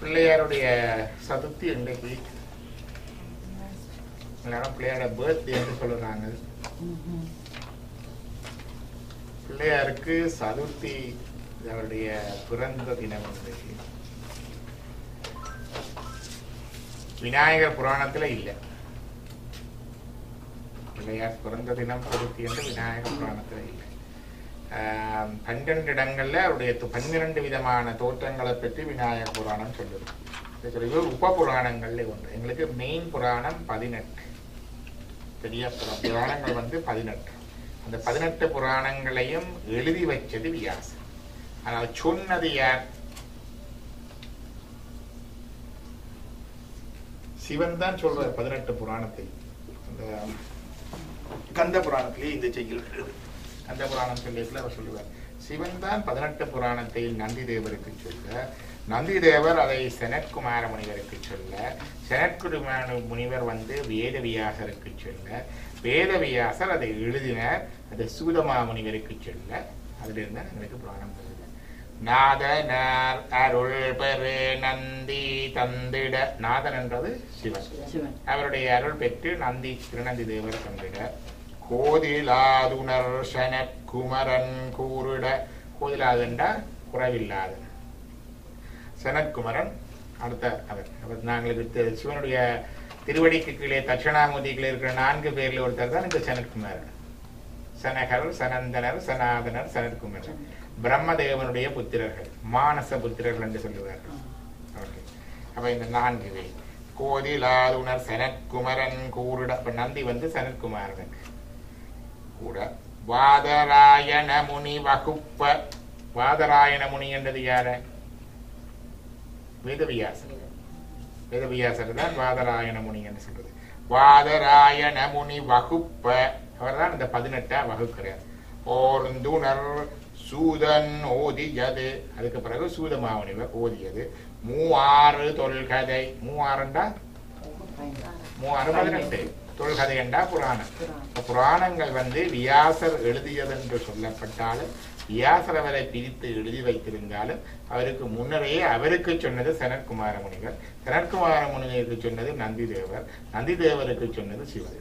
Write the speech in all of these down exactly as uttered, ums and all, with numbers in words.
பிள்ளையாருடைய சதுர்த்தி இன்றைக்கு பிள்ளையாரோட பர்த்டே என்று சொல்லுறாங்க. பிள்ளையாருக்கு சதுர்த்தி அவருடைய பிறந்த தினம் இன்றைக்கு. விநாயகர் புராணத்துல இல்லை. பிள்ளையார் பிறந்த தினம் சதுர்த்தி என்று விநாயகர் புராணத்துல இல்லை. பன்னிரண்டு இடங்கள்ல அவருடைய பன்னிரண்டு விதமான தோற்றங்களை பற்றி விநாயகர் புராணம் சொல்லுது. உப புராணங்கள்ல ஒன்று. எங்களுக்கு மெயின் புராணம் பதினெட்டு. பெரிய புராணங்கள் வந்து பதினெட்டு. அந்த பதினெட்டு புராணங்களையும் எழுதி வச்சது வியாசர். ஆனால் சொன்னது யார்? சிவன் தான் சொல்றார் பதினெட்டு புராணத்தை. அந்த கந்த புராணத்திலேயே இந்த செய்திகள் எழுது. கந்த புராணம் சொல்லியதுல அவர் சொல்லுவார், சிவன் தான் பதினெட்டு பெருமானத்தை நந்தி தேவருக்கு சொல்ல, நந்தி தேவர் அதை சனத்குமார முனிவருக்கு சொல்ல, சனத்குமார முனிவர் வந்து வேத வியாசருக்கு சொல்ல, வேத வியாசர் அதை எழுதினர், அதை சூதமா முனிவருக்கு சொல்ல. அதுல இருந்தா எங்களுக்கு புராணம் சொல்லுது. நாதனார் அருள் பெரு நந்தி தந்திட. நாதன் என்றது சிவன். அவருடைய அருள் பெற்று நந்தி திருநந்தி தேவர் தந்திட. கோதிலாதுணர் சனத்குமரன் கூறிட. கோதிலாதுண்டா குறைவில்லாத சனத்குமரன். அடுத்த அவர் அவர் நாங்களுக்கு சிவனுடைய திருவடிக்கு கீழே தட்சிணாமூர்த்திகள் இருக்கிற நான்கு பேர்ல ஒருத்தர் தான் இந்த சனத்குமாரன். சனகர், சனந்தனர், சனாதனர், சனத்குமரன். பிரம்மதேவனுடைய புத்திரர்கள், மானச புத்திரர்கள் என்று சொல்லுவார்கள். ஓகே, அப்ப இந்த நான்கு பேர் கோதிலாதுணர் சனத்குமரன் கூறிட. அப்ப நந்தி வந்து சனத்குமாரனுக்கு கூட. வாதராயண முனி வகுப்ப. வாதராயண முனி என்றது யார? வேதவியாசர். வேதவியாசர் தான் வாதராயண முனி என்று சொல்றது. வாதராயண முனி வகுப்ப. அவர் தான் இந்த பதினெட்டா வகுக்கிறார். ஓர்ந்துணர் சூதன் ஓதியது. அதுக்கு பிறகு சூதமாமுனிவர் ஓதியது. மூவாறு தொல்கதை. மூவாறுண்டா மூவாறு பதினெட்டு. தொல்கதை என்றா புராணம். புராணங்கள் வந்து வியாசர் எழுதியது என்று சொல்லப்பட்டாலும், வியாசர் அவரை பிரித்து எழுதி வைத்திருந்தாலும், அவருக்கு முன்னரே அவருக்கு சொன்னது சனத்குமார முனிவர், சனத்குமார முனிவருக்கு சொன்னது நந்தி தேவர், நந்தி தேவருக்கு சொன்னது சிவன்.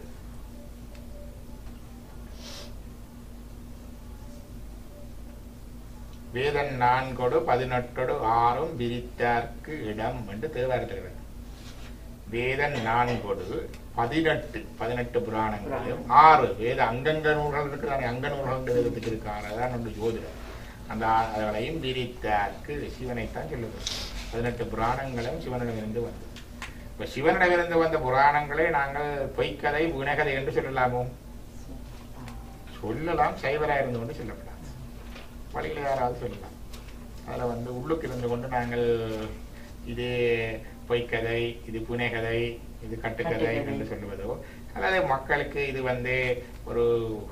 வேதன் நான்கொடு பதினெட்டோடு ஆறும் விரித்தார்க்கு இடம் என்று தேவாரத்தில். வேதன் நான்கொடு பதினெட்டு பதினெட்டு புராணங்களையும் ஆறு வேத அங்கங்க நூல்கள் இருக்கிறாங்க. அங்க நூல்கள் வேதத்துக்கு இருக்காங்க. அதான் ஒன்று ஜோதிடம். அந்த அதனையும் விரித்தார்க்கு சிவனைத்தான் சொல்லுது. பதினெட்டு புராணங்களும் சிவனிடமிருந்து வந்தது. இப்ப சிவனிடமிருந்து வந்த புராணங்களை நாங்கள் பொய்க்கதை வினகதை என்று சொல்லலாமோ? சொல்லலாம். சைவரா இருந்து கொண்டு சொல்லப்படாது. வழியில யாராவது சொல்லலாம். அதுல வந்து உள்ளுக்கு இருந்து கொண்டு நாங்கள் இது பொய்க்கதை, இது புனைகதை, இது கட்டுக்கதை என்று சொல்லுவதோ, அதாவது மக்களுக்கு இது வந்து ஒரு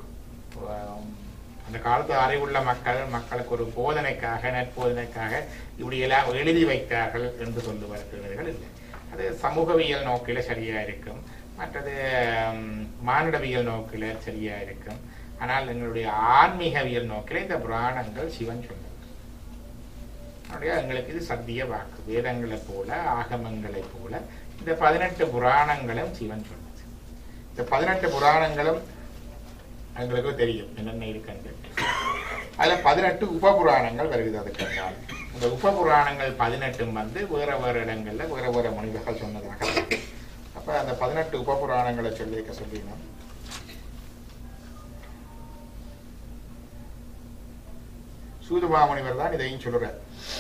அந்த காலத்து அறிவுள்ள மக்கள் மக்களுக்கு ஒரு போதனைக்காக நற்போதனைக்காக இப்படி எல்லாம் எழுதி வைத்தார்கள் என்று சொல்லுவார்கள் இல்லை. அது சமூகவியல் நோக்கில சரியா இருக்கும், மற்றது மானிடவியல் நோக்கில சரியா இருக்கும். ஆனால் எங்களுடைய ஆன்மீகவியல் நோக்கில இந்த புராணங்கள் சிவன் சொன்னது. எங்களுக்கு இது சத்திய வாக்கு. வேதங்களை போல ஆகமங்களை போல இந்த பதினெட்டு புராணங்களும் சிவன் சொன்னது. இந்த பதினெட்டு புராணங்களும் எங்களுக்கு தெரியும் என்னென்ன இருக்குன்னு. அதுல பதினெட்டு உப புராணங்கள் வருகிறது. அதுக்கு இந்த உப புராணங்கள் பதினெட்டும் வந்து வேற வேற இடங்கள்ல வேற வேற முனிவர்கள் சொன்னதாக. அப்ப அந்த பதினெட்டு உப புராணங்களை சொல்லிக்க சொல்லினோம். சூதமாமுனிவர் தான் இதையும் சொல்றார்.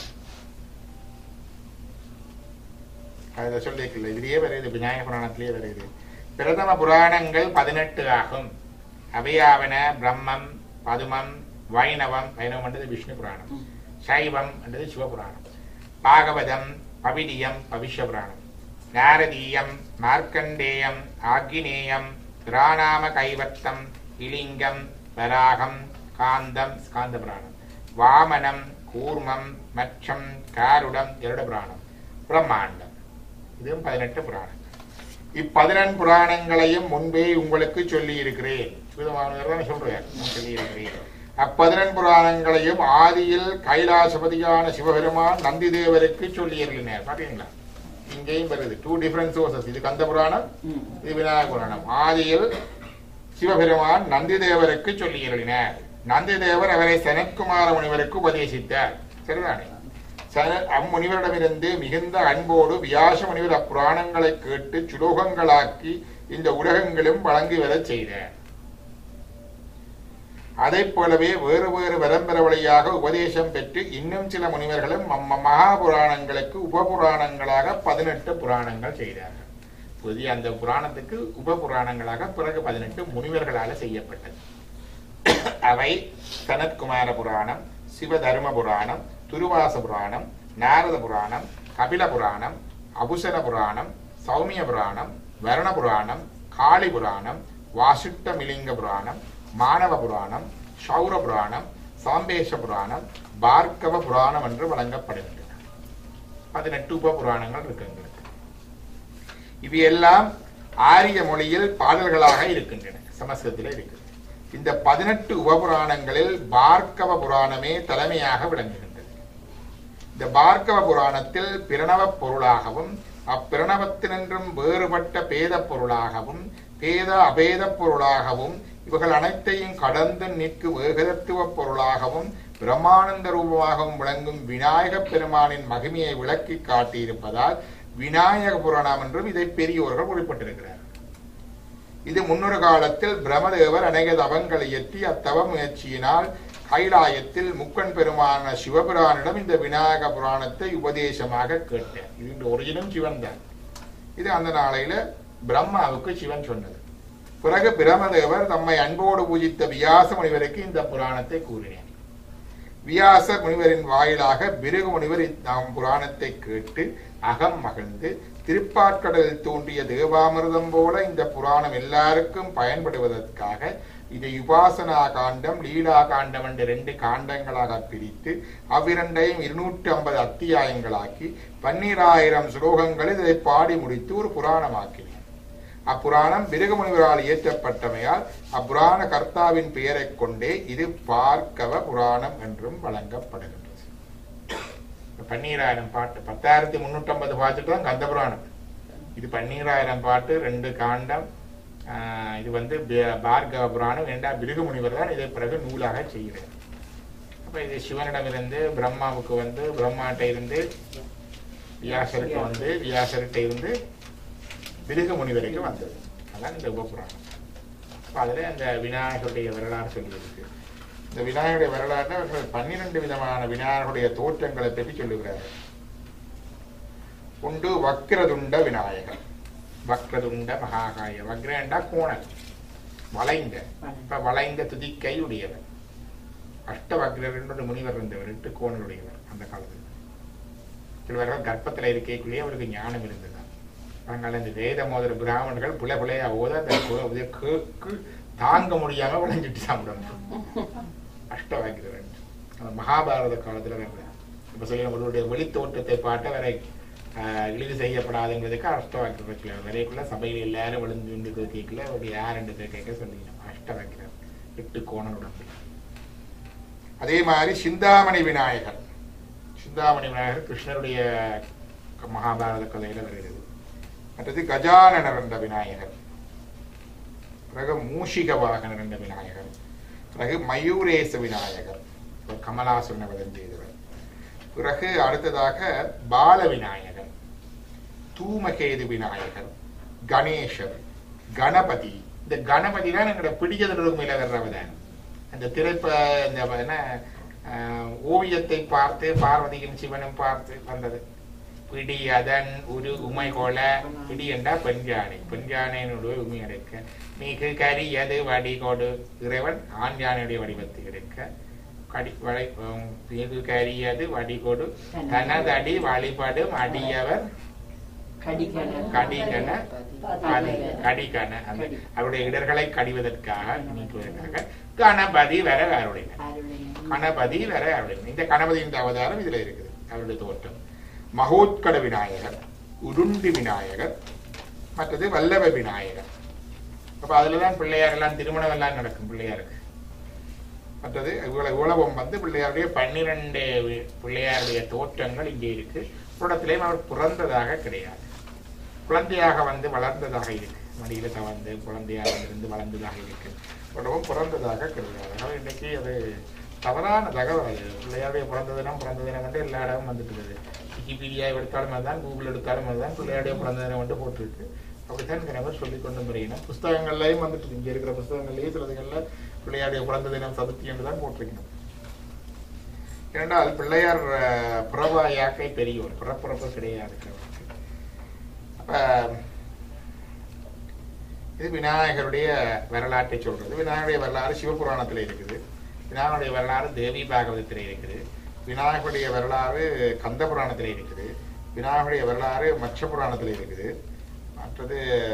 அதை சொல்லிக்கல. இதுலயே வருது, விநாயக புராணத்திலேயே வருது. பிரதம புராணங்கள் பதினெட்டு ஆகும். அவையாவன பிரம்மம், பதுமம், வைணவம். வைணவம் என்றது விஷ்ணு புராணம். சைவம் என்றது சிவபுராணம். பாகவதம், பவிடியம், பவிஷ்ய புராணம். நாரதீயம், மார்க்கண்டேயம், ஆக்னேயம், பிராணாம கைவர்த்தம், இலிங்கம், வராகம், காந்தம், ஸ்காந்த புராணம். வாமனம், கூர்மம், மச்சம், காருடம், கருட புராணம். பிரம்மாண்டம். இதுவும் பதினெட்டு புராணம். இப்பதினெண்டு புராணங்களையும் முன்பே உங்களுக்கு சொல்லி இருக்கிறேன். சொல்றேன் சொல்லி இருக்கிறேன். அப்பதினெண் புராணங்களையும் ஆதியில் கைலாசபதியான சிவபெருமான் நந்தி தேவருக்கு சொல்லி அருளினார். பாத்தீங்களா, இங்கேயும் வருது டூ டிஃபரண்ட் சோர்சஸ். இது கந்த புராணம், இது விநாயக புராணம். ஆதியில் சிவபெருமான் நந்தி தேவருக்கு சொல்லி அருளினார். நந்தி தேவர் அவரை சனத்குமார முனிவருக்கு உபதேசித்தார். சரிதானே? சன அம்முனிவரிடமிருந்து மிகுந்த அன்போடு வியாச முனிவர் அப்புராணங்களை கேட்டு சுலோகங்களாக்கி இந்த உலகங்களும் வழங்கி வரச் செய்தார். அதை போலவே வேறு வேறு வரம்பெற வழியாக உபதேசம் பெற்று இன்னும் சில முனிவர்களும் மகாபுராணங்களுக்கு உப புராணங்களாக பதினெட்டு புராணங்கள் செய்தார்கள். புதிய அந்த புராணத்துக்கு உப புராணங்களாக பிறகு பதினெட்டு முனிவர்களால் செய்யப்பட்டது. அவை சனத்குமார புராணம், சிவதர்ம புராணம், துருவாச புராணம், நாரத புராணம், கபில புராணம், அபுசன புராணம், சௌமிய புராணம், வருண புராணம், காளி புராணம், வாசிட்ட மிலிங்க புராணம், மானவ புராணம், சௌர புராணம், சாம்பேஷ புராணம், பார்க்கவ புராணம் என்று வழங்கப்படுகின்றன. பதினெட்டு உப புராணங்கள் இருக்கின்றன. இவையெல்லாம் ஆரிய மொழியில் பாடல்களாக இருக்கின்றன, சமஸ்கிருதத்தில் இருக்கிறது. இந்த பதினெட்டு உபபுராணங்களில் பார்க்கவ புராணமே தலைமையாக விளங்குகின்றது. இந்த பார்க்கவ புராணத்தில் பிரணவ பொருளாகவும் அப்பிரணவத்தினின்றும் வேறுபட்ட பேத பொருளாகவும் பேத அபேத பொருளாகவும் இவர்கள் அனைத்தையும் கடந்து நிற்கும் ஏகதத்துவ பொருளாகவும் பிரம்மானந்த ரூபமாகவும் விளங்கும் விநாயக பெருமானின் மகிமையை விளக்கி காட்டியிருப்பதால் விநாயக புராணம் என்றும் இதை பெரியோர்கள் குறிப்பிட்டிருக்கிறார். இது முன்னொரு காலத்தில் பிரம்மதேவர் அநேக தவங்களை இயற்றி அத்தவ முயற்சியினால் கைலாயத்தில் முக்கன் பெருமான சிவபிரானிடம் இந்த விநாயக புராணத்தை உபதேசமாக கேட்டார். இது ஒரிஜினல் சிவன் தான். இது அந்த நாளையில பிரம்மாவுக்கு சிவன் சொன்னது. பிறகு பிரம்மதேவர் தம்மை அன்போடு பூஜித்த வியாச முனிவருக்கு இந்த புராணத்தை கூறினார். வியாச முனிவரின் வாயிலாக பிருகு முனிவர் நம் புராணத்தை கேட்டு அகம் மகிழ்ந்து திருப்பாற்கடலில் தோன்றிய தேவாமிர்தம் போல இந்த புராணம் எல்லாருக்கும் பயன்படுவதற்காக இதை உபாசனா காண்டம், லீலா காண்டம் என்ற ரெண்டு காண்டங்களாக பிரித்து அவ்விரண்டையும் இருநூற்றி ஐம்பது அத்தியாயங்களாக்கி பன்னிராயிரம் ஸ்லோகங்களில் இதை பாடி முடித்து ஒரு புராணமாக்கினார். அப்புராணம் பிருகு முனிவரால் இயற்றப்பட்டமையால் அப்புராண கர்த்தாவின் பெயரை கொண்டே இது பார்க்கவ புராணம் என்றும் வழங்கப்படுகின்றது. பன்னீராயிரம் பாட்டு, பத்தாயிரத்தி முன்னூற்றி ஐம்பது பாட்டுட்டு தான் கந்த புராணம். இது பன்னீராயிரம் பாட்டு, ரெண்டு காண்டம். ஆஹ் இது வந்து பார்கவ புராணம். வேண்டா பிருகு முனிவர் தான் இதை பிறகு நூலாக செய்கிறார். அப்ப இது சிவனிடமிருந்து பிரம்மாவுக்கு வந்து, பிரம்மாட்ட இருந்து வியாசருக்கு வந்து, வியாசர்கிட்ட இருந்து பிருகு முனிவருக்கு வந்தது. அதான் இந்த உபபுராணம். அப்ப அதுல அந்த விநாயகருடைய வரலாறு சொல்லியிருக்கு. இந்த விநாயகருடைய வரலாறு பன்னிரண்டு விதமான விநாயகருடைய தோற்றங்களை பற்றி சொல்லுகிறார். உண்டு வக்ரதுண்ட விநாயகர், வக்ரதுண்ட மகாகாய. வக்ரண்டா கோணல், வளைந்த. இப்ப வளைந்த துதிக்கை உடையவர். அஷ்ட வக்ரர் என்று முனிவர் இருந்தவர், எட்டு கோணலுடையவர் அந்த காலத்தில். சிலவர்கள் கர்ப்பத்தில் இருக்கக்குள்ளேயே அவருக்கு ஞானம் இருந்தது. அதனால இந்த வேத மோதிர பிராமணர்கள் புல புலையா ஓத அந்த கேக்கு தாங்க முடியாம விளைஞ்சிட்டு சாப்பிடணும். அஷ்ட வாக்கிறவன் அந்த மகாபாரத காலத்துல வேற இப்ப சொல்ல நம்மளுடைய வெளித்தோட்டத்தை பாட்ட வரை ஆஹ் இழிவு செய்யப்படாதுங்கிறதுக்கு அஷ்ட வாக்கியம் வரைக்குள்ள சபையில எல்லாரும் விழுந்து விண்டு கேட்கல அவருடைய யார் ரெண்டு பேர் கேட்க சொல்லிக்கணும். அஷ்ட வாக்கிறவர் எட்டு கோணனுடன். அதே மாதிரி சிந்தாமணி விநாயகர். சிந்தாமணி விநாயகர் கிருஷ்ணருடைய மகாபாரத கதையில வருகிறது. மற்றது கஜானனர் என்ற விநாயகர், பிறகு மூஷிக வாகனர் என்ற விநாயகர், பிறகு மயூரேச விநாயகர், கமலாசுரனை வதம் செய்தவர். பிறகு அடுத்ததாக பால விநாயகர், தூமகேது விநாயகர், கணேசர், கணபதி. இந்த கணபதி தான் எங்களோட பிடிச்சது மேல வர்றவதான். அந்த திரைப்ப இந்த ஓவியத்தை பார்த்து பார்வதியும் சிவனும் பார்த்து வந்தது. பிடி அதன் ஒரு உமை கொல, பிடி என்றா பெண்ஜானை, பெண்ஜானையினுடைய உமை எடுக்க, மிகு கரியது வடிகொடு இறைவன் ஆண் யானையுடைய வடிவத்தை எடுக்க, கடி வளை மிகு கரியது வடிகொடு தனதடி வழிபடும் அடியவர் கடிகன கடிகன. அந்த அவருடைய இடர்களை கடிவதற்காக நீக்குவதற்காக கணபதி வர அவருடைய கணபதி வர அவருடைய இந்த கணபதியின் அவதாரம் இதுல இருக்குது. அவருடைய தோற்றம் மகோத்கட விநாயகர், உருண்டி விநாயகர், மற்றது வல்லப விநாயகர். அப்ப அதுலதான் பிள்ளையார் எல்லாம் திருமணம் எல்லாம் நடக்கும். பிள்ளையாருக்கு மற்றது இவ்வளவு இவ்வளவும் வந்து பிள்ளையாருடைய பன்னிரண்டு பிள்ளையாருடைய தோற்றங்கள் இங்கே இருக்கு. இடத்திலேயும் அவர் பிறந்ததாக கிடையாது, குழந்தையாக வந்து வளர்ந்ததாக இருக்கு. மடியில தவழ்ந்து குழந்தையாக இருந்து வளர்ந்ததாக இருக்கு. உடவும் பிறந்ததாக கிடையாது. அதனால இன்னைக்கு அது தவறான தகவல். அது பிள்ளையாருடைய பிறந்த தினம் பிறந்த தினம் வந்து எல்லா இடமும் வந்துட்டு விக்கிபீடியா எடுத்தாலும் அதுதான், கூகுள் எடுத்தாலும் அதுதான் பிள்ளையாருடைய பிறந்த தினம் வந்து போட்டுருக்கு. அப்படித்தான் கிணவர் சொல்லிக் கொண்டு முறையினா புஸ்தகங்கள்லையும் வந்துட்டு இங்க இருக்கிற புஸ்தகங்கள்லயும் சிலதுகள்ல பிள்ளையாருடைய பிறந்த தினம் சதுர்த்தி என்று தான் போட்டிருக்கணும். ஏனென்றால் பிள்ளையார் பிறவா யாக்கை பெரியோர், பிறப்பிறப்பு கிடையாது. அப்ப இது விநாயகருடைய வரலாற்றை சொல்றது. விநாயகருடைய வரலாறு சிவபுராணத்துல இருக்குது, விநாயகருடைய வரலாறு தேவி பாகவதத்திலே இருக்குது, விநாயகருடைய வரலாறு கந்த புராணத்திலே இருக்குது, விநாயகருடைய வரலாறு மச்ச புராணத்திலே இருக்குது, மற்றது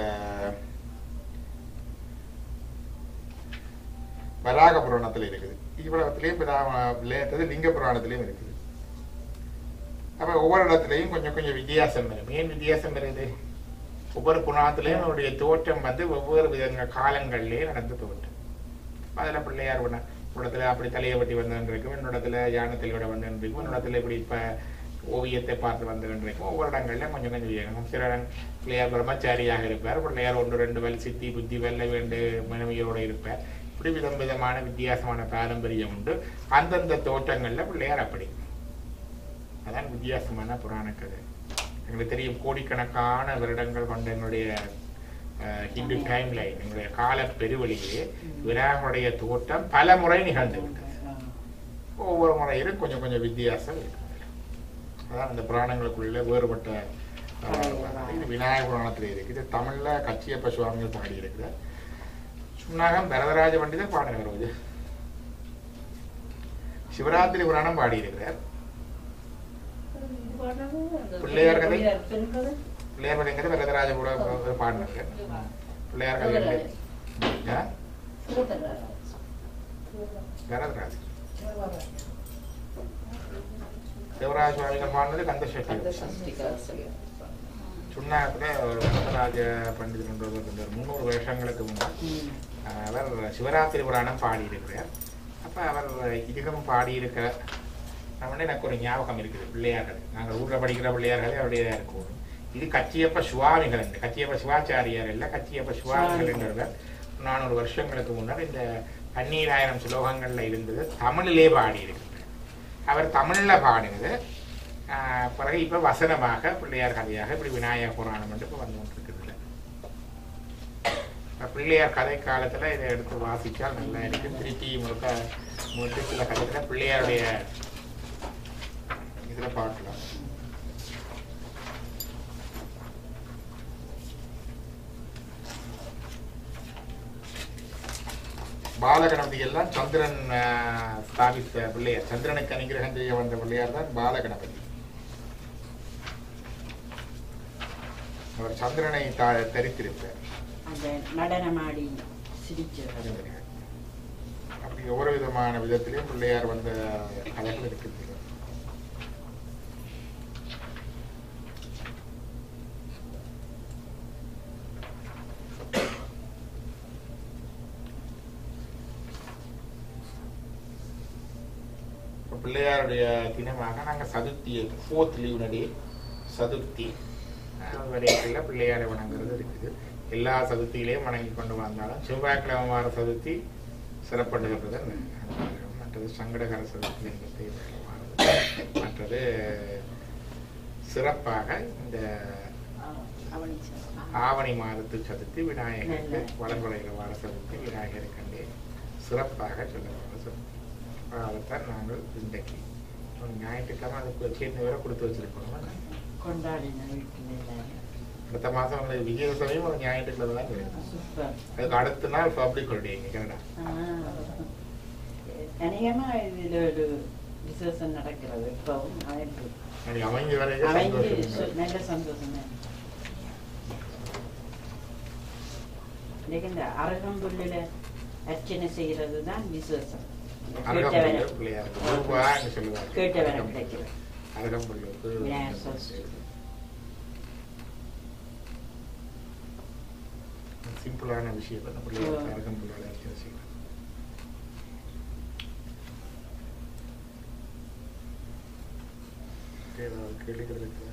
வராக புராணத்தில் இருக்குது. இவ்வளவுத்திலையும் விளையாட்டது லிங்க புராணத்திலையும் இருக்குது. அப்ப ஒவ்வொரு இடத்துலையும் கொஞ்சம் கொஞ்சம் வித்தியாசம் வரும். ஏன் வித்தியாசம் வருது? ஒவ்வொரு புராணத்திலையும் அவருடைய தோற்றம் வந்து ஒவ்வொரு விதங்கள் காலங்கள்லயே நடந்த தோற்றம். அதுல பிள்ளையார் இடத்துல அப்படி தலையை பற்றி வந்திருக்கும், என்னிடத்துல யானத்தில் விட வந்திருக்கும், என்னிடத்துல இப்படி இப்ப ஓவியத்தை பார்த்து வந்திருக்கும். ஒவ்வொரு இடங்கள்ல கொஞ்சம் கொஞ்சம் வித்தியாசம். சில பிள்ளையார் பிரம்மச்சாரியாக இருப்பார், பிள்ளையார் ஒன்று ரெண்டு வல் சித்தி புத்தி வெல்ல வேண்டு மனைவியோடு இருப்பார். இப்படி விதம் விதமான வித்தியாசமான பாரம்பரியம் உண்டு. அந்தந்த தோற்றங்கள்ல பிள்ளையார் அப்படி. அதான் வித்தியாசமான புராண கதை. எங்களுக்கு தெரியும், கோடிக்கணக்கான வருடங்கள் கொண்ட என்னுடைய ஹிந்து டைம் லைன், எங்களுடைய கால பெருவெளியிலே விநாயகருடைய தோற்றம் பல முறை நிகழ்ந்து விட்டது. ஒவ்வொரு முறையிலும் கொஞ்சம் கொஞ்சம் வித்தியாசம் இருக்கு. அதான் அந்த புராணங்களுக்குள்ள வேறுபட்ட இது விநாயகர் புராணத்தில் இருக்கு. இது தமிழ்ல கச்சியப்ப சுவாமிகள் பாடி இருக்கிறார். சுன்னாகம் வரதராஜ பண்டிதர் பாடுகிறார். இது சிவராத்திரி புராணம் பாடி இருக்கிறார். பிள்ளையார் கதை பிள்ளையார் கதைங்கிறது வரதராஜ கூட பாடினாங்க. பிள்ளையார் கதை வரதராஜ் தேவராஜ சுவாமிகள் பாடினது கந்த சஷ்டி. சுண்ணாகத்துல ஒரு வரதராஜ பண்டிதர் முன்னூறு வருஷங்களுக்கு முன்னாள் அவர் சிவராத்திரி புராணம் பாடியிருக்கிறார். அப்ப அவர் இதுகம் பாடியிருக்க நம்ம எனக்கு ஒரு ஞாபகம் இருக்குது. பிள்ளையார்கள் நாங்கள் ஊர்ல படிக்கிற பிள்ளையார்களே அவருடைய இருக்கும். இது கச்சியப்ப சுவாமிகள் என்று, கச்சியப்ப சிவாச்சாரியார் இல்ல, கச்சியப்ப சுவாமிகள் என்றவர் நானூறு வருஷங்களுக்கு முன்னால் இந்த பன்னீராயிரம் ஸ்லோகங்கள்ல இருந்தது தமிழிலே பாடி இருக்கிறார். அவர் தமிழ்ல பாடினது பிறகு இப்ப வசனமாக பிள்ளையார் கதையாக இப்படி விநாயக புராணம் என்று இப்ப வந்து கொண்டிருக்குது. பிள்ளையார் கதை காலத்துல இதை எடுத்து வாசிச்சால் நல்லா இருக்கு. திருப்பி முழுக்க முழுக்க சில கதையில பிள்ளையாருடைய இதுல பார்க்கலாம். பாலகணபதி எல்லாம் சந்திரன் ஸ்தாபித்த பிள்ளையார், சந்திரனுக்கு அனுகிரகம் செய்ய வந்த பிள்ளையார் தான் பாலகணபதி. அவர் சந்திரனை தரித்திருப்பார். அப்படி ஒவ்வொரு விதமான விதத்திலையும் பிள்ளையார் வந்த கதைகள் இருக்குது. பிள்ளையாருடைய தினமாக நாங்கள் சதுர்த்தி ஃபோர்த் லீவ்னடி சதுர்த்தி வரைக்குள்ள பிள்ளையாரை வணங்குறது இருக்குது. எல்லா சதுர்த்திகளையும் வணங்கி கொண்டு வந்தாலும் செவ்வாய்க்கிழமை வார சதுர்த்தி சிறப்படுகின்றது. மற்றது சங்கடகர சதுர்த்தி என்பதை மற்றது சிறப்பாக இந்த ஆவணி மாதத்து சதுர்த்தி விநாயகருக்கு வளர்வளைகிற வார சதுர்த்தி விநாயகருக்கண்டே சிறப்பாக சொல்லப்படுற சதுர்த்தி. அதைத்தான் நாங்கள் இன்றைக்கு ஞாயிற்றுக்கிழமை அதுக்கு சேர்ந்து வேற கொடுத்து வச்சிருக்கோம். அடுத்த மாசம் உங்களுக்கு விஜயதசமியும் ஒரு ஞாயிற்றுக்கிழமை தான் கிடைக்கும். அதுக்கு அடுத்த நாள் பப்ளிக் ஹாலிடே இங்க கனடா. அமைஞ்சு வர நல்ல சந்தோஷம். அருகம்புல்லுல அர்ச்சனை செய்யறது தான் விசேஷம். சிம்பிளான விஷயம் அருகம்புல்லால அர்ச்சனை செய்யலாம். கேள்விகள் இருக்கு.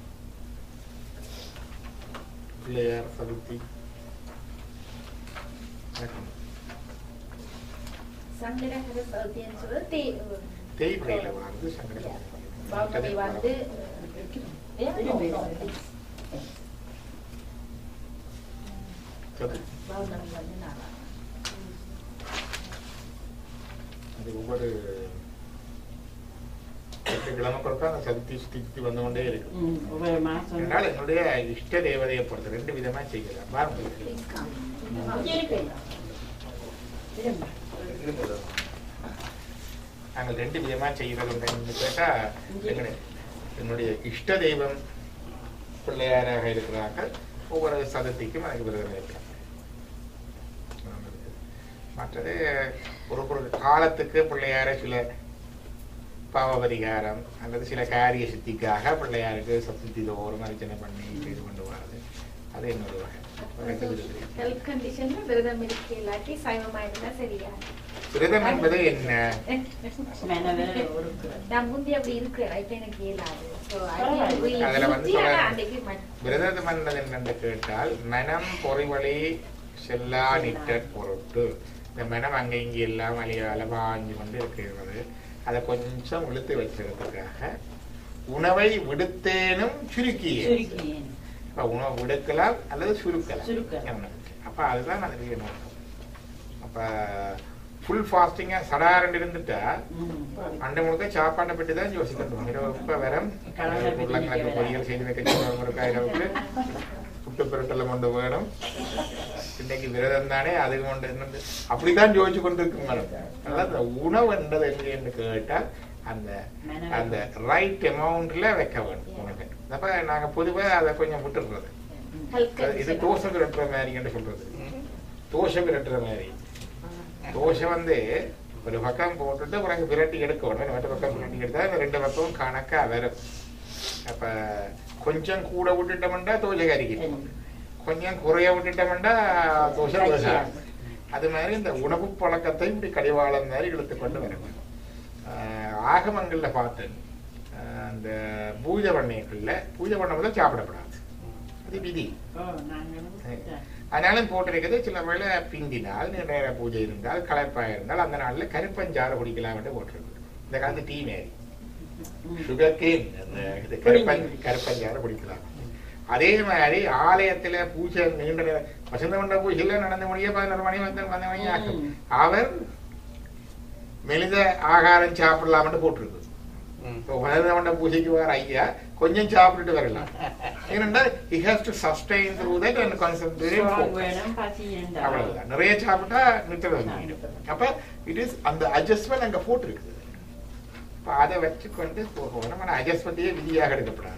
பிள்ளையார் சதுர்த்தி சங்கடஹர சதுர்த்தின்னு சொல்றது தேய்பிரையில வந்து சங்கடஹர பௌர்ணமி வந்து பௌர்ணமி வந்து நாளா அது ஒவ்வொரு கிழமை கொடுத்தா அந்த சதுர்த்தி சுத்தி வந்து கொண்டே இருக்கு. அதனால என்னுடைய இஷ்ட தேவதையை பொறுத்த ரெண்டு விதமா செய்யலாம். நாங்கள் ரெண்டு விதமா செய்யறது கேட்டா என்னுடைய இஷ்ட தெய்வம் பிள்ளையாராக இருக்கிறாங்க. ஒவ்வொரு சதுர்த்திக்கும் எனக்கு விரதம் இருக்கிறாங்க. மற்றது ஒரு ஒரு காலத்துக்கு பிள்ளையார சில பாவபரிகாரம் அல்லது சில காரிய சித்திக்காக பிள்ளையாருக்கு சதுர்த்தி தோறும் அர்ச்சனை பண்ணி செய்து கொண்டு வர்றது அது என்னொரு வகை. விரதம் என்பது என்ன? அதுல வந்து விரதம் என்பது என்னென்று கேட்டால் மனம் பொறிவழி செல்லா நிற்ற பொருட்டு இந்த மனம் அங்க இங்க எல்லாம் அழியால வாங்கி கொண்டு இருக்கிறது. அதை கொஞ்சம் இழுத்து வச்சிருக்கிறதுக்காக உணவை விடுத்தேனும் சுருக்கிய உணவு விடுக்கலாம் அல்லது சுருக்கலாம். அப்ப அதுதான் அதுக்கு நோக்கம். அப்ப ஃபுல் ஃபாஸ்டிங்கா சடாரண்டு இருந்துட்டா அண்டை முழுக்க சாப்பாட்டை பற்றி தான் யோசிக்கணும். இரவு வரம் உருளைக்கிழங்கு பொரியல் செய்து வைக்க இருக்கா, இரவுக்கு புட்டு பெருட்டெல்லாம் கொண்டு வேணும். இன்னைக்கு விரதம் தானே அது கொண்டு என்னது அப்படித்தான் யோசிச்சு கொண்டு இருக்கு மேடம். அதனால அந்த உணவு என்றது எங்கன்னு கேட்டால் அந்த அந்த ரைட் அமௌண்ட்ல வைக்க வேணும் உணவு. அப்ப நாங்க பொதுவா அதை கொஞ்சம் விட்டுடுறது. இது தோசை விரட்டுற மாதிரி சொல்றது. தோசை விரட்டுற மாதிரி தோசை வந்து ஒரு பக்கம் போட்டுட்டு பிறகு விரட்டி எடுக்க வேணும். மற்ற பக்கம் விரட்டி எடுத்தா இந்த ரெண்டு பக்கமும் கணக்கா வரும். அப்ப கொஞ்சம் கூட விட்டுட்டோம்டா தோசை கறிக்கிட்டு, கொஞ்சம் குறைய விட்டுட்டோம்டா தோசை தோசை. அது மாதிரி இந்த உணவு பழக்கத்தை இப்படி கடிவாளம் மாதிரி இழுத்து கொண்டு வரணும். ஆகமங்கள்ல பார்த்தேன் அந்த பூஜை பண்ணைகள்ல பூஜை பண்ண போது சாப்பிடப்படாது, அது விதி. அதனாலும் போட்டிருக்கிறது சில வேளை பிந்தினால் நிறைய பூஜை இருந்தால் களைப்பாக இருந்தால் அந்த நாள்ல கருப்பஞ்சாறு குடிக்கலாம் என்று போட்டிருக்கு. இந்த காலத்து டீ மாரி சுகர் கேன் அந்த கருப்பன் கருப்பஞ்சாறு குடிக்கலாம். அதே மாதிரி ஆலயத்துல பூஜை நீண்ட வசந்த மண்ட பூஜையில நடந்த மணியே பதினொரு மணி வந்து பன்னெண்டு மணி ஆகும். அவர் மெலித ஆகாரம் சாப்பிடலாம்னு போட்டிருக்கு. வசந்த மண்ட பூஜைக்கு வர ஐயா கொஞ்சம் சாப்பிட்டுட்டு வரலாம். ஏனென்றா he has to sustain through that and concentrate. அவ்வளவுதான். நிறைய சாப்பிட்டா நிறுத்த. அப்ப இட் இஸ் அந்த அட்ஜஸ்ட்மெண்ட் அங்க போட்டிருக்குது. அதை வச்சுக்கொண்டு போகணும். ஆனா அட்ஜஸ்ட்மெண்ட்டையே விதியாக எடுக்கப்படாது.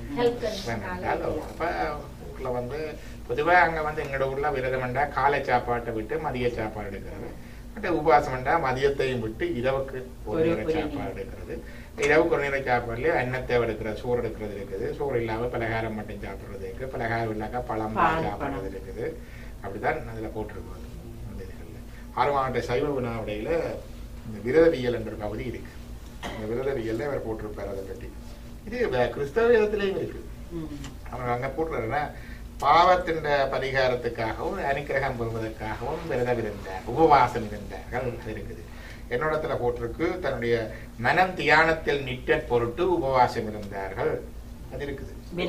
அப்ப ஊர்ல வந்து பொதுவா அங்க வந்து எங்களோட ஊர்ல விரதம் வேண்டா காலை சாப்பாட்டை விட்டு மதிய சாப்பாடு எடுக்கிறது. மற்ற உபவாசம் வேண்டா மதியத்தையும் விட்டு இரவுக்கு ஒரு நேர சாப்பாடு எடுக்கிறது. இரவுக்கு ஒரு நேர சாப்பாடுலயே அன்னத்தை எடுக்கிறது, சோறு எடுக்கிறது இருக்குது. சோறு இல்லாம பலகாரம் மட்டும் சாப்பிடுறது இருக்கு. பலகாரம் இல்லாம பழம் சாப்பிடுறது இருக்குது. அப்படிதான் அதுல போட்டிருக்கோம். அந்த இதுகள்ல ஆறு மாவட்ட சைவ உணவுடையில இந்த விரதவியல் என்ற பகுதி இருக்கு. இந்த விரதவியல்ல அவர் போட்டிருப்பார். அதை பற்றி இது கிறிஸ்தவ விதத்திலையும் இருக்கு. அவங்க அங்க போட்டுறா பாவத்தின் பரிகாரத்துக்காகவும் அனுக்கிரகம் பெறுவதற்காகவும் விரதம் இருந்தார், உபவாசம் இருந்தார்கள் இருக்குது. என்னோடத்துல போட்டிருக்கு தன்னுடைய மனம் தியானத்தில் நிற்ற பொருட்டு உபவாசம் இருந்தார்கள். அது இருக்குது.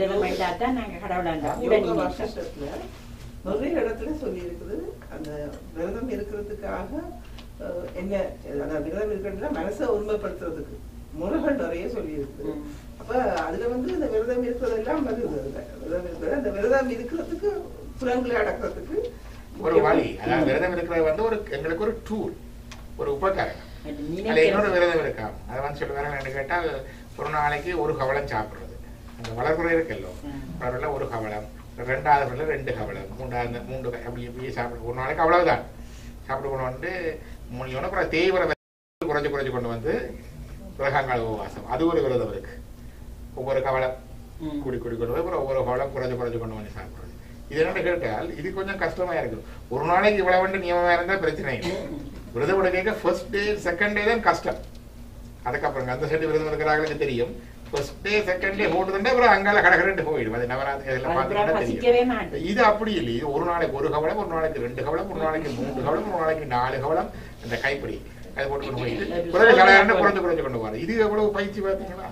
நிறைய இடத்துல சொல்லி இருக்குது. அந்த விரதம் இருக்கிறதுக்காக என்ன விரதம் இருக்கிறதுனா மனசை உண்மைப்படுத்துறதுக்கு முறைகள் நிறைய சொல்லி இருக்குது. அப்ப அதுல வந்து இந்த விரதம் இருக்கிறதெல்லாம் வருது. விரதம் இருக்கிறது அந்த விரதம் இருக்கிறதுக்கு புலன்களை அடக்கிறதுக்கு ஒரு வழி. அதாவது விரதம் இருக்கிறது வந்து ஒரு எங்களுக்கு ஒரு டூல், ஒரு உபகரணம். அதுல இன்னொரு விரதம் இருக்காம அதை வந்து சொல்லுவாங்க கேட்டால் ஒரு நாளைக்கு ஒரு கவலம் சாப்பிடுறது. அந்த வளர்முறை இருக்கல்லோ வளர்ல ஒரு கவலம், ரெண்டாவது வரல ரெண்டு கவலம், மூன்றாவது மூன்று அப்படி இப்படியே சாப்பிடு. ஒரு நாளைக்கு அவ்வளவுதான் சாப்பிட்டு கொண்டு வந்து முடிஞ்சோன்னா அப்புறம் தேய்வர குறைஞ்சு குறைஞ்சு கொண்டு வந்து கிரகங்கால உபவாசம் அது ஒரு விரதம் இருக்கு. ஒவ்வொரு கவலம் குடி குடி கொண்டு போய் அப்புறம் ஒவ்வொரு கவலம் குறைஞ்சு குறைஞ்சு கொண்டு வந்து சாப்பிடுறது. இது என்ன கேட்டால் இது கொஞ்சம் கஷ்டமா இருக்கு. ஒரு நாளைக்கு இவ்வளவு வந்து நியமமா இருந்தா பிரச்சனை இல்லை. விரதம் எடுக்க ஃபர்ஸ்ட் டே செகண்ட் டே தான் கஷ்டம். அதுக்கப்புறம் அந்த சைடு விரதம் இருக்கிறாங்களுக்கு தெரியும். ஃபர்ஸ்ட் டே செகண்ட் டே போட்டுதுண்டா அப்புறம் அங்கால கடற்கரை போயிடும். அது நவராத்திரியில பார்த்தீங்கன்னா தெரியும். இது அப்படி இல்லை. இது ஒரு நாளைக்கு ஒரு கவலம், ஒரு நாளைக்கு ரெண்டு கவலம், ஒரு நாளைக்கு மூன்று கவலம், ஒரு நாளைக்கு நாலு கவலம், இந்த கைப்பிடி அது போட்டு கொண்டு போயிட்டு பிறகு கடையாண்டு குறைஞ்சு குறைஞ்சு கொண்டு போறது. இது எவ்வளவு பயிற்சி பார்த்தீங்களா?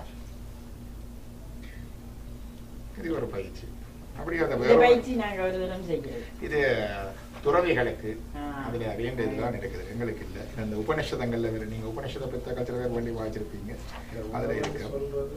இது ஒரு பயிற்சி. அப்படி அந்த இது துறவிகளுக்கு அதுல வேண்டியதுதான் இருக்குது, எங்களுக்கு இல்லை. அந்த உபநிஷதங்கள்ல வேற நீங்க உபநிஷத பத்த கச்சல வேண்டி வாய்ச்சிருப்பீங்க. அதுல இருக்கு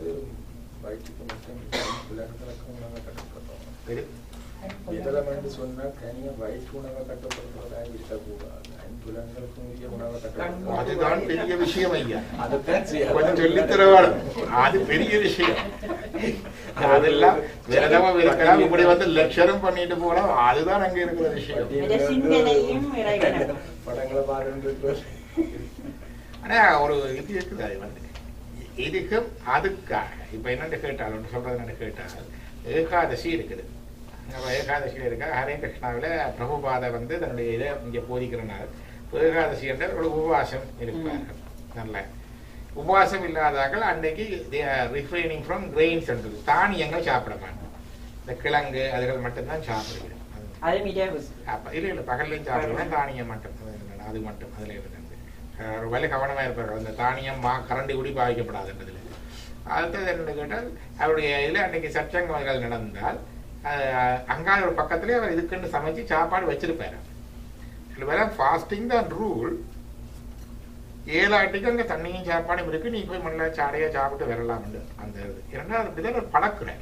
அதுதான் பெரிய விஷயம் ஐயா. கொஞ்சம் சொல்லித்தரவாடு, அது பெரிய விஷயம். அதெல்லாம் விரதமா இருக்கலாம், இப்படி வந்து லட்சணம் பண்ணிட்டு போலாம். அதுதான் அங்க இருக்கிற விஷயம். ஆனா ஒரு இது இருக்குது, அது வந்து இதுக்கும் அதுக்காக இப்ப என்னன்னு கேட்டால் ஒன்று சொல்றது என்னன்னு கேட்டால் ஏகாதசி இருக்குது. ஏகாதசியில இருக்க ஹரே கிருஷ்ணாவில பிரபுபாத வந்து தன்னுடைய இதை இங்க போதிக்கிறனால ஏகாதசி என்ற ஒரு உபவாசம் இருப்பார்கள். நல்ல உபவாசம் இல்லாதாக்கள் அன்றைக்கு ரிஃப்ரைனிங் ஃப்ரம் கிரெயின்ஸ் என்றது தானியங்கள் சாப்பிட மாட்டோம். இந்த கிழங்கு அதுகள் மட்டும்தான் சாப்பிடுகிறோம். அப்ப இல்ல இல்ல பகல்லையும் சாப்பிடுவோம், தானியம் மட்டும் அது மட்டும் அதுல இருந்து ஒரு வேலை கவனமா இருப்பார்கள். அந்த தானியம் மா கரண்டி கூடி பாதிக்கப்படாதுன்றதுல. அடுத்தது என்ன கேட்டால் அவருடைய இதுல அன்னைக்கு சச்சங்கங்கள் நடந்தால் அங்கால ஒரு பக்கத்திலே அவர் இதுக்குன்னு சமைச்சு சாப்பாடு வச்சிருப்பாரு. சில பேர ஃபாஸ்டிங் தான் ரூல். ஏழாட்டிக்கு அங்க தண்ணியும் சாப்பாடும் இருக்கு, நீ போய் மண்ண சாடையா சாப்பிட்டு வரலாம். அந்த இரண்டாவது அப்படிதான் ஒரு பழக்குறாரு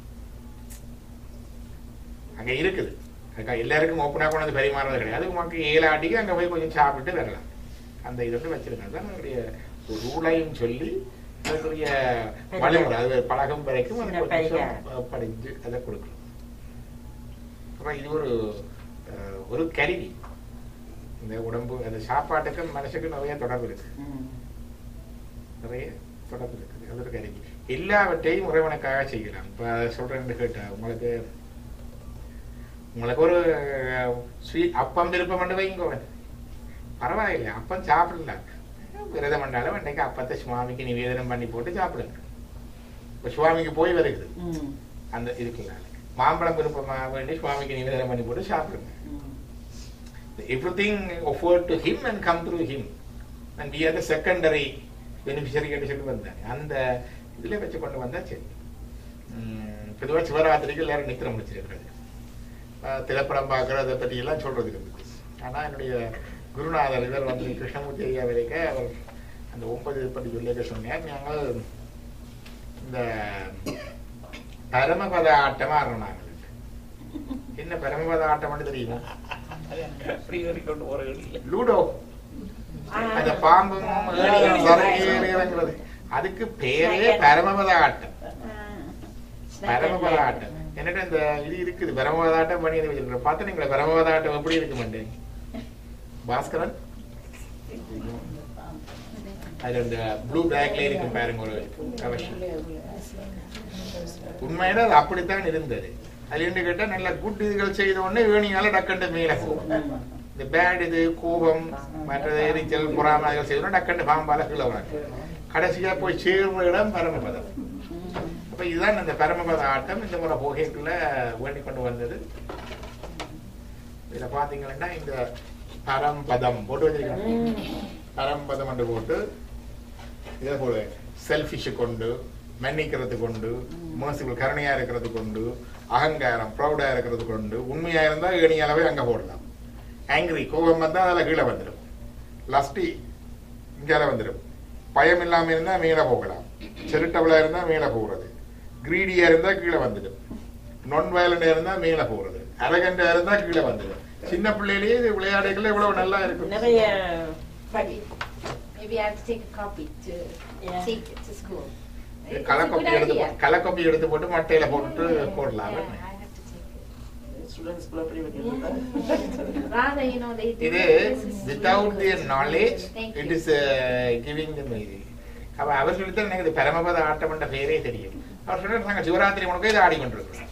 அங்க இருக்குது. எல்லாருக்கும் ஓப்பனா கொண்டு பரிமாறது கிடையாது. உனக்கு ஏழாட்டிக்கு அங்க போய் கொஞ்சம் சாப்பிட்டு வரலாம். அந்த இது வந்து வச்சிருக்காங்க. தான் அவருடைய ரூலையும் சொல்லி அதுக்குரிய வழிமுறை அது பழகம் வரைக்கும் அது படிஞ்சு அதை கொடுக்கணும். அப்புறம் இது ஒரு ஒரு கருவி. இந்த உடம்பு அந்த சாப்பாட்டுக்கு மனுஷனுக்கு நிறைய தொடர்பு இருக்கு, நிறைய தொடர்பு இருக்குது. அது ஒரு கருவி. எல்லாவற்றையும் உறவனுக்காக செய்யலாம். இப்ப சொல்றேன்னு கேட்டா உங்களுக்கு உங்களுக்கு ஒரு ஸ்வீட் அப்பம் விருப்பம் பண்ணி வைங்க, பரவாயில்லை. அப்பம் சாப்பிடலாம். விரதம் பண்ணாலும் அன்னைக்கு அப்பத்தை சுவாமிக்கு நிவேதனம் பண்ணி போட்டு சாப்பிடுங்க. இப்ப சுவாமிக்கு போய் வருகிறது அந்த இருக்குனால மாம்பழம் விருப்பமா வேண்டி சுவாமிக்கு நிவேதனம் பண்ணி போட்டு சாப்பிடுங்க. everything offered to him and come through him and we are the secondary beneficiary ன்னு சொல்லி வந்தாங்க. அந்த இதுல வச்சு கொண்டு வந்தா சரி. பொதுவாக சிவராத்திரிக்கு எல்லாரும் நித்திரம் முடிச்சிருக்கிறது, திரைப்படம் பார்க்கறத பற்றி எல்லாம் சொல்றது இருக்குது. ஆனா என்னுடைய குருநாதர் இவர் வந்து கிருஷ்ணமூர்த்தி ஐயா வரைக்கும் அவர் அந்த ஒன்பது பற்றி சொல்லிக்க சொன்னார். நாங்கள் இந்த பரமபத ஆட்டமா ஆடுறோம். நாங்கள் என்ன பரமபத ஆட்டம் தெரியுமா? லூடோ. அந்த பாம்பும் இறங்குறது அதுக்கு பேரே பரமபத ஆட்டம். பரமபத ஆட்டம் என்னட்டு இந்த இது இருக்குது. பரமபத ஆட்டம் பண்ணி வச்சிருக்கோம். பார்த்து நீங்களே பரமபத ஆட்டம் எப்படி இருக்கு மாட்டேன் பாஸ்கரன். அது அந்த ப்ளூ பேக்ல இருக்கு பாருங்க ஒரு அவசியம். உண்மையில அது அப்படித்தான் இருந்தது. அது என்ன கேட்டா நல்ல குட் இதுகள் செய்த உடனே வேணியால டக்கண்டு மேல போகும். இந்த பேட் இது கோபம் மற்றது எரிச்சல் பொறாமை செய்தோம்னா டக்கண்டு பாம்பால கீழே வராங்க. கடைசியா போய் சேர்ந்த இடம் பரமபதம். அப்ப இதுதான் இந்த பரமபத ஆட்டம். இந்த முறை போகைக்குள்ள வேண்டி கொண்டு வந்தது. இதுல பாத்தீங்கன்னா இந்த பரம்பதம் போட்டு வச்சிருக்காங்க. பரம்பதம் என்று போட்டு இதே போல செல்ஃபிஷ் கொண்டு, மன்னிக்கிறது கொண்டு, மனசுக்குள் கருணையா இருக்கிறது கொண்டு, அகங்காரம் ப்ரௌடா இருக்கிறது கொண்டு, உண்மையா இருந்தா ஏணி அளவே அங்க போடலாம். ஆங்கிரி கோபம் வந்தா அதில் கீழே வந்துடும். லஸ்டி இங்கால வந்துடும். பயம் இல்லாம இருந்தா மேல போகலாம். செரிட்டபிளா இருந்தா மேல போகிறது. கிரீடியா இருந்தா கீழே வந்துடும். நான் வயலண்டா இருந்தா மேல போறது. அரகண்டா இருந்தா கீழே வந்துடும். சின்ன பிள்ளையிலேயே இது விளையாடுகள் எவ்வளவு நல்லா இருக்கும். நிறைய maybe I have to take a copy to yeah. take it to school. Colour copy எடுத்து கலர் காப்பி எடுத்து போட்டு மட்டையில போட்டு போடலாம். Students play with rather you know they do it is without their knowledge it is uh, giving them easy. அப்ப அவர் சொல்லித்தான் எனக்கு இது பரமபத ஆட்டம் என்ற பெயரே தெரியும். அவர் சொல்றாரு நாங்க சிவராத்திரி முழுக்க இதை ஆடி கொண்டிருக்கிறோம்.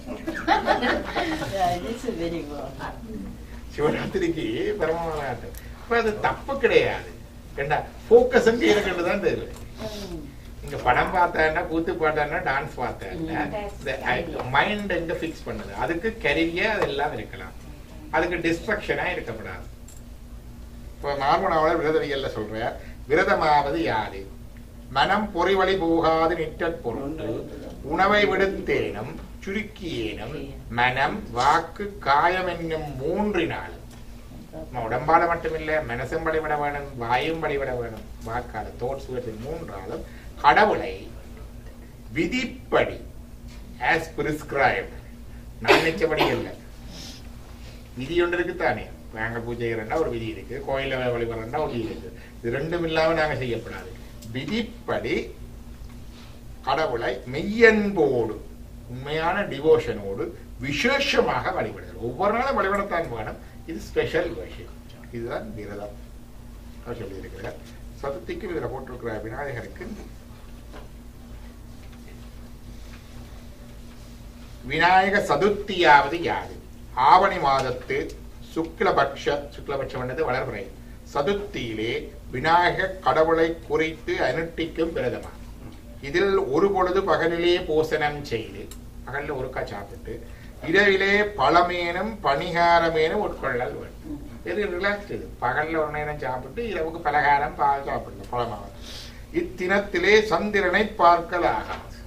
சிவராத்திரிக்கு பரமபத ஆட்டம். அப்ப அது தப்பு கிடையாது. ஏண்டா போக்கஸ் எங்க இருக்குன்றதுதான் தெரியும். இங்க படம் பார்த்தா கூத்து பார்த்தா டான்ஸ் பார்த்தா மைண்ட் எங்க ஃபிக்ஸ் பண்ணுது அதுக்கு கருவியே அதெல்லாம் இருக்கலாம் அதுக்கு டிஸ்ட்ரக்ஷனா இருக்கப்படாது. இப்போ நார்மலாக விரதவியல்ல சொல்ற விரதமாவது யாது மனம் பொறிவழி போகாது நிற்றற் பொருட்டு உணவை விடுத்தேனும் சுருக்கியேனும் மனம் வாக்கு காயம் என்னும் மூன்றினாலும் உடம்பாட மட்டுமில்லை மனசும் வழிபட வேணும் வாயும் வழிபட வேணும் வாக்கால தோற்று மூன்றாலும் கடவுளை விதிப்படி as prescribed நான் நினைச்சபடி இல்லை விதி ஒன்று இருக்குத்தானே நாங்க பூஜை செய்யறா ஒரு விதி இருக்கு கோயில வழிபடுறா ஒரு விதி இருக்கு இது ரெண்டும் இல்லாம நாங்க செய்யப்படாது விதிப்படி கடவுளை மெய்யன்போடு உண்மையான டிவோஷனோடு விசேஷமாக வழிபடுகிறது. ஒவ்வொரு நாளும் வழிபடத்தான் வேணும். இது ஸ்பெஷல் விஷயம். இதுதான் விரதம் சொல்லி இருக்கிறார். சதுர்த்திக்கு இதுல போட்டிருக்கிற விநாயகருக்கு விநாயக சதுர்த்தியாவது யாது ஆவணி மாதத்து சுக்லபட்ச சுக்லபட்சம் என்றது வளர்பிறை சதுர்த்தியிலே விநாயக கடவுளை குறித்து அனுஷ்டிக்கும் விரதமா. இதில் ஒரு பொழுது பகலிலே போசனம் செய்து பகல்ல ஒருக்கா சாப்பிட்டு இரவிலே பழமேனும் பணிகாரமேனும் உட்கொள்ளல் வேண்டும். இது ரிலாக்ஸ் இது பகல்ல ஒரு நேரம் சாப்பிட்டு இரவுக்கு பலகாரம் பால் சாப்பிடணும் பழமாக. இத்தினத்திலே சந்திரனை பார்க்கல் ஆகாது.